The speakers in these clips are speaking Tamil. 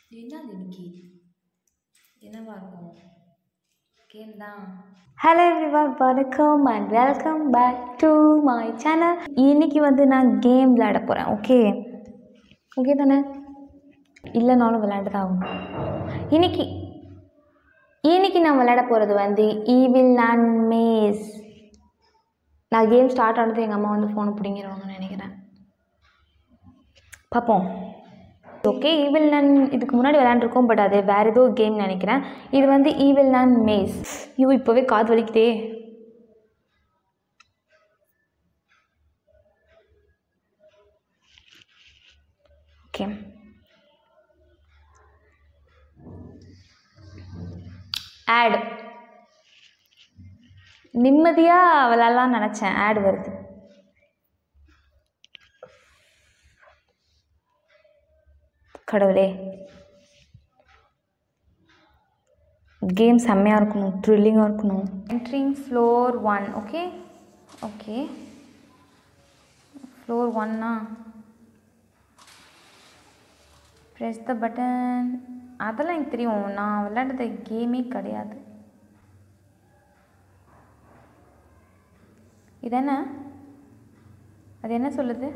என்னது இன்னைக்கு என்னவா இருக்கும்? கேம் தான். ஹலோ எவ்ரிவன், வணக்கம் and welcome back to my channel. இன்னைக்கு நான் கேம் விளையாட போகிறேன். ஓகே தானே? இல்லைனாலும் விளையாண்டு தான் ஆகும். இன்னைக்கு நான் விளையாட போகிறது ஈவில் நன் மேஸ். நான் கேம் ஸ்டார்ட் ஆனது எங்கள் அம்மா ஃபோனை பிடிங்கிடுவாங்கன்னு நினைக்கிறேன். பார்ப்போம். ஓகே, ஈவில் நன் இதுக்கு முன்னாடி விளையாண்டுருக்கோம், பட் அது வேறு ஏதோ கேம் நினைக்கிறேன். இது ஈவில் நன் மேஸ். இப்போவே காது வலிக்குதே. ஓகே, ஆட் நிம்மதியாக விளையாடலான்னு நினச்சேன். ஆட் வருது. கடவுளே, கேம் செம்மையாக இருக்கணும், த்ரில்லிங்காக இருக்கணும். Entering floor 1. ஓகே ஃப்ளோர் 1னா ப்ரெஸ் த பட்டன். அதெல்லாம் எனக்கு தெரியும், நான் விளையாடுறது கேமே கிடையாது. இது என்ன? அது என்ன சொல்லுது?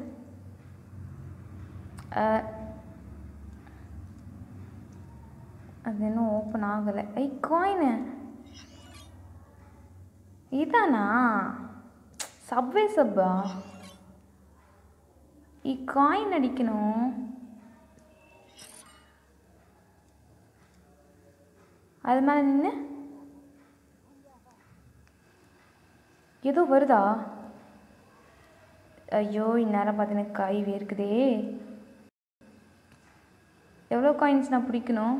அது இன்னும் ஓப்பன் ஆகலை. காயினு இதானா? சப்பா காயின் அடிக்கணும். அது மேலே நின்று ஏதோ வருதா? ஐயோ, இந்நேரம் பார்த்தீங்கன்னா கை வேர்க்குதே. எவ்வளோ காயின்ஸ் நான் பிடிக்கணும்?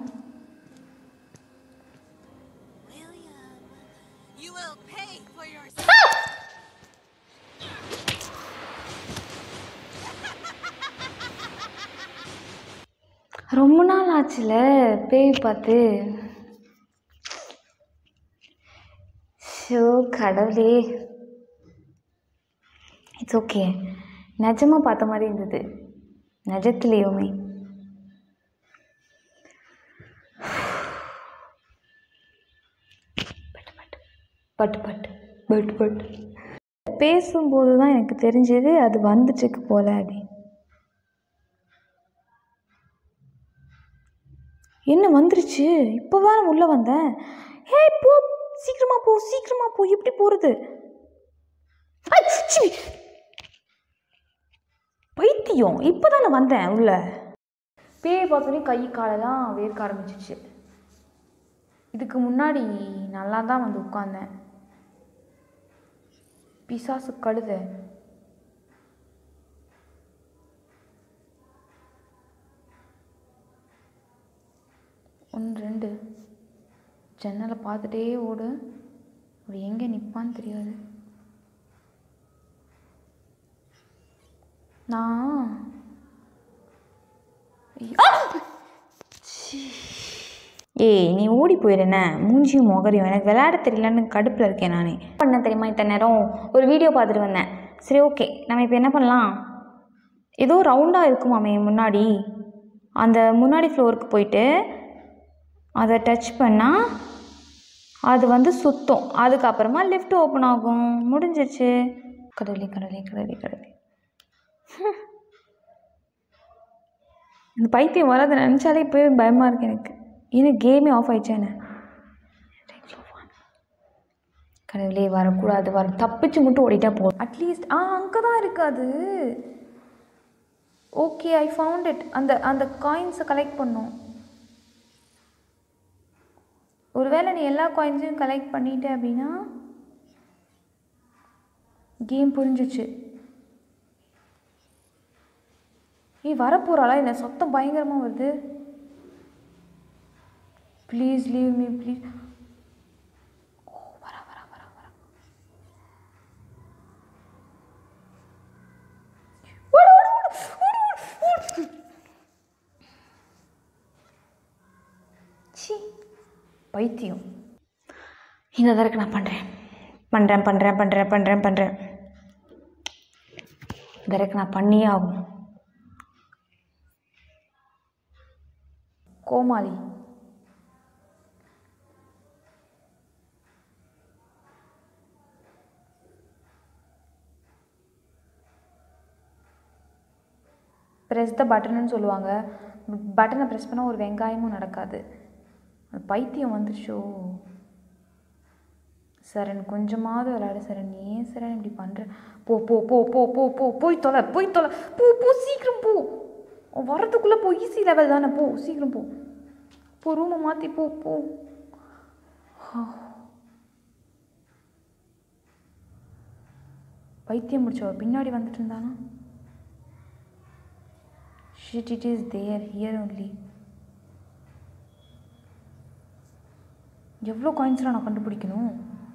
ரொம்ப நாள் ஆச்சுல பேய் பார்த்து. ஷோ கடவுளே, இட்ஸ் ஓகே. நிஜமாக பார்த்த மாதிரி இருந்தது, நிஜத்துலேயுமே. பட் பேசும்போது தான் எனக்கு தெரிஞ்சது அது வந்துட்டுருக்கு போல அப்படின்னு. என்ன வந்துருச்சு? இப்போ வேற உள்ளே வந்தேன். போ, சீக்கிரமா போ. எப்படி போகிறது? பைத்தியம், இப்போ தான் நான் வந்தேன் உள்ள. பேயை பார்த்தோன்னே கை காலெல்லாம் வேர்க்க ஆரம்பிச்சிச்சு. இதுக்கு முன்னாடி நல்லா தான் உட்காந்தேன். பிசாசு கழுத. ஒன்று 2 ஜன்னலை பார்த்துட்டே ஓடு. அப்படி எங்கே நிற்பான்னு தெரியாது. நீ ஓடி போயிடுன. மூஞ்சியும் முகரையும் எனக்கு விளையாட தெரியலன்னு கடுப்பில் இருக்கேன். நான் பண்ண தெரியுமா, இத்தனை நேரம் ஒரு வீடியோ பார்த்துட்டு வந்தேன். சரி, ஓகே, நம்ம இப்போ என்ன பண்ணலாம்? ஏதோ ரவுண்டாக இருக்குமாமே முன்னாடி. அந்த முன்னாடி ஃப்ளோருக்கு போயிட்டு அதை டச் பண்ணால் அது சுத்தம். அதுக்கப்புறமா லிஃப்ட் ஓப்பன் ஆகும். முடிஞ்சிருச்சு. கடவுளே. இந்த பைத்தியம் வராது நினச்சாலே இப்போவே பயமாக இருக்கு எனக்கு. ஏன்னா கேமே ஆஃப் ஆயிடுச்சா என்ன? கடவுளே, வரக்கூடாது. தப்பிச்சு மட்டும் ஓடிட்டா போதும். அட்லீஸ்ட் அங்கே தான் இருக்காது. Okay, I found it. அந்த காயின்ஸை கலெக்ட் பண்ணும். ஒருவேளை நீ எல்லா காயின்ஸையும் கலெக்ட் பண்ணிட்ட அப்படின்னா கேம் புரிஞ்சிச்சு. வரப்போறாளா? என்ன சத்தம் பயங்கரமாக வருது. Please leave me, please. வரா. பைத்தியம். இந்த தடவை நான் பண்ணுறேன். இந்த தடவை நான் பண்ணியே ஆகும். கோமாளி. ப்ரெஸ் த பட்டன்னு சொல்லுவாங்க. பட்டனை ப்ரெஸ் பண்ணால் ஒரு வெங்காயமும் நடக்காது. பைத்தியம் வந்துருச்சோ. சரண் கொஞ்சமாவது விளையாடு சரண். ஏன் சரண் இப்படி பண்ணுற? போ போ போ போ போ போ போய் தொலை போ போ சீக்கிரம் போ. வரதுக்குள்ளே போ. ஈஸி லெவல் தானே, போ சீக்கிரம் போ. போ ரூமை மாற்றி போ போ. பைத்தியம் முடிச்சவ பின்னாடி வந்துட்டு இருந்தானா? Shit, it is there, here only. எவ்வளோ காயின்ஸ்லாம் நான் கண்டுபிடிக்கணும்?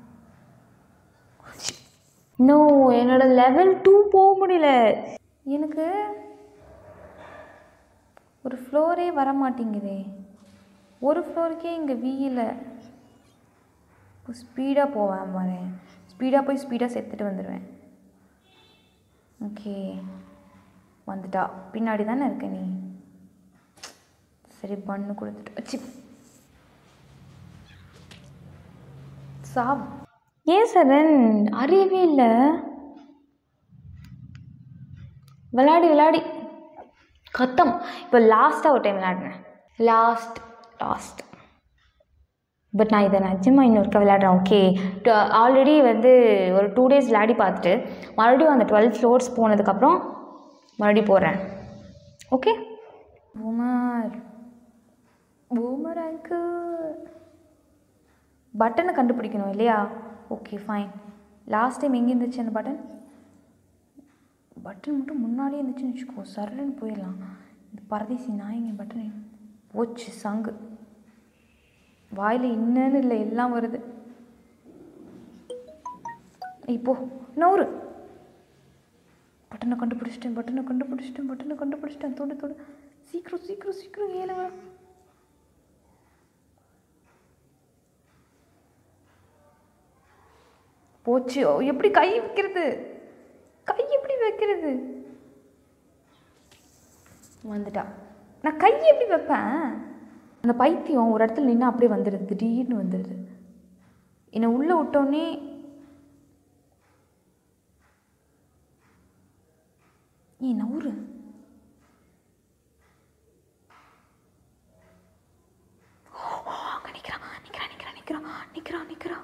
நோ, என்னோட லெவல் 2 போக முடியல. எனக்கு ஒரு ஃப்ளோரே வர மாட்டேங்குதே. ஒரு ஃப்ளோருக்கே இங்கே வீல. ஸ்பீடாக போவேன் வரேன். ஸ்பீடாக போய் ஸ்பீடாக செத்துட்டு வந்துடுவேன். ஓகே வந்துட்டா. பின்னாடி தானே இருக்க நீ. சரி பண்ணு கொடுத்துட்டு வச்சு சாப். ஏன் சரண் அறியவே இல்லை. விளையாடி கத்தம். இப்போ லாஸ்ட்டாக ஒரு டைம் விளையாடுறேன். லாஸ்ட் பட் நான் இதை நிஜமாக இன்னொருக்கா விளையாடுறேன். ஓகே ஆல்ரெடி வந்து ஒரு 2 days விளையாடி பார்த்துட்டு மறுபடியும் அந்த 12 floors போனதுக்கப்புறம் மறுபடியும் போடுறேன். ஓகே பூமர் அங்கு பட்டனை கண்டுபிடிக்கணும் இல்லையா? Okay fine. லாஸ்ட் டைம் எங்கே இருந்துச்சு அந்த பட்டன் மட்டும் முன்னாடியே இருந்துச்சுன்னு வச்சுக்கோ. சரலன்னு போயிடலாம். இந்த பரதேசி நாயங்க பட்டனை போச்சு சங்கு. வாயில் இன்னன்னு இல்லை, எல்லாம் வருது. இப்போ நூறு பட்டனை கண்டுபிடிச்சிட்டேன். தொடு சீக்கிரம் ஏழுங்க. போச்சு. எப்படி கை எப்படி வைக்கிறது? வந்துட்டா. நான் கை எப்படி வைப்பேன்? அந்த பைத்தியம் ஒரு இடத்துல நின்று அப்படியே வந்துடுது. திடீர்னு வந்துடுது. என்னை உள்ளே விட்டோன்னே நவுறு. நிக்கிறா.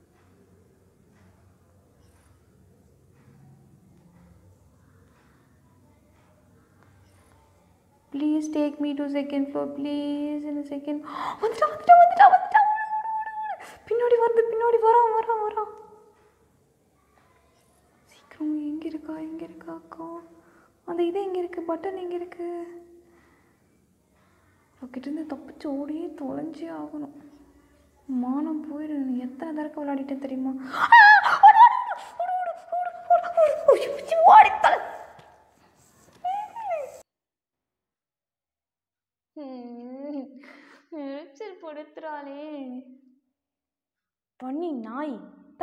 Please take me to 2nd floor, please. In a second. வந்துட்டா. பின்னாடி வரான். சீக்கிரம் எங்க இருக்கா அக்கா? அந்த இது எங்க இருக்கு? பட்டன் எங்க இருக்கு? அவகிட்ட தப்பிச்சு ஓடியே தொலைஞ்சே ஆகணும். மானம் போயிடு. எத்தனை தடவை விளையாடிட்டேன் தெரியுமா? படுத்துறாளே பண்ணி நாய்.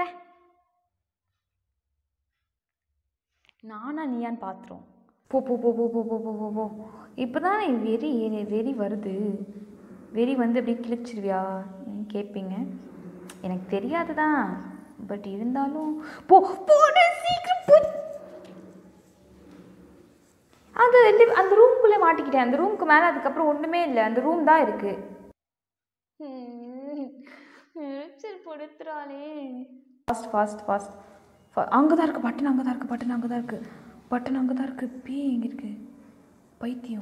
நானா நீயான்னு பார்த்துரும். போ. இப்போதான் வெறி வருது. வெறி வந்து அப்படியே கிழிச்சிருவியா கேட்பீங்க. எனக்கு தெரியாது தான், பட் இருந்தாலும் சீக்கிரம் போ. அந்த ரூம்குள்ளே மாட்டிக்கிட்டேன். அந்த ரூமுக்கு மேலே அதுக்கப்புறம் ஒன்றுமே இல்லை. அந்த ரூம் தான் இருக்கு. படுத்துறாளே. ஃபாஸ்ட். அங்கதான் இருக்கு பட்டன். அங்கதான் இருக்கு. பேய் எங்க இருக்கு? பைத்தியம்.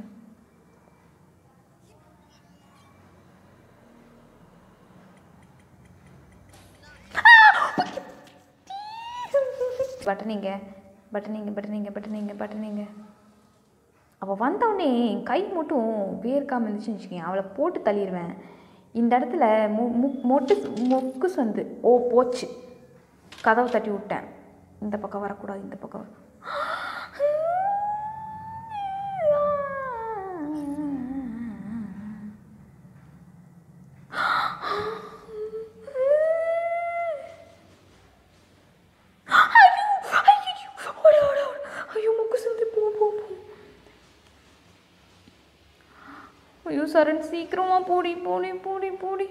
பட்டனிங்க. அவள் வந்தவுடனே கை மட்டும் வேர்க்காமல் இருந்துச்சுன்னு வச்சுக்கேன், அவளை போட்டு தள்ளிடுவேன். இந்த இடத்துல மொக்கு வந்து போச்சு. கதவை தட்டி விட்டேன். இந்த பக்கம் வரக்கூடாது. இந்த பக்கம் சரண் சீக்கிரமா போடி போடி போடி போடி.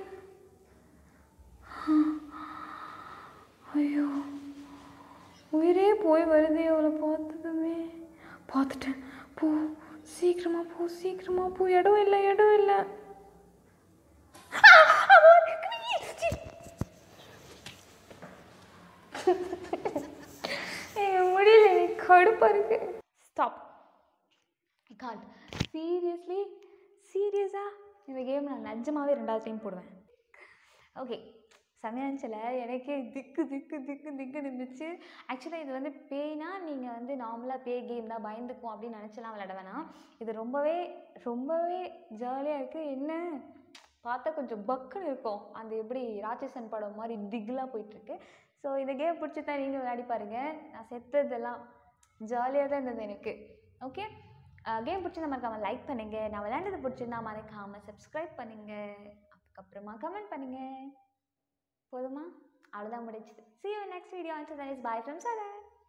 ஐயோ உயிரே போய் வருதே அவளை பார்த்ததுமே. பார்த்துட்டேன். போ சீக்கிரமா போ சீக்கிரமா போ. இடம் இல்லை இடம் இல்லை. முடியல எனக்கு கடுப்பா இருக்கு. ஸ்டாப். I can't. சீரியஸ்லி சீரியஸாக இந்த கேம் நான் நிஜமாவே 2வது டைம் போடுவேன். ஓகே சமயாஞ்சில் எனக்கே திக்கு திக்கு திக்கு திக்குன்னு இருந்துச்சு. ஆக்சுவலாக இது வந்து பேய்னா நீங்கள் வந்து நார்மலாக பேய் கேம் தான் பயந்துக்கும் அப்படின்னு நினச்சலாம் விளையாட வேணாம். இது ரொம்பவே ரொம்பவே ஜாலியாக இருக்குது. என்ன பார்த்தா கொஞ்சம் பக்குன்னு இருக்கும். அந்த எப்படி ராட்சசன் படம் மாதிரி திகிலாக போயிட்டுருக்கு. ஸோ இந்த கேம் பிடிச்சி தான் நீங்கள் விளையாடி பாருங்கள். நான் செத்ததெல்லாம் ஜாலியாக தான் இருந்தது எனக்கு. ஓகே கேம் பிடிச்சிருந்தா மறக்காமல் லைக் பண்ணுங்கள். நான் விளையாண்டது பிடிச்சிருந்தா மறக்காமல் சப்ஸ்கிரைப் பண்ணுங்கள். அதுக்கப்புறமா கமெண்ட் பண்ணுங்கள். போதுமா? அவ்வளோதான் முடிச்சுது. See you in next video. Until then, bye from Sarah.